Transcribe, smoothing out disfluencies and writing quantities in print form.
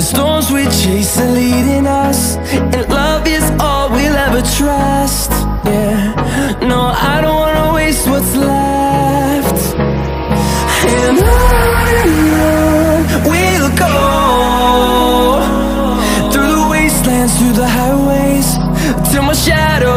storms we chase are leading us, and love is all we'll ever trust. Yeah, no, I don't wanna waste what's left. And on we'll go, through the wastelands, through the highways, till my shadow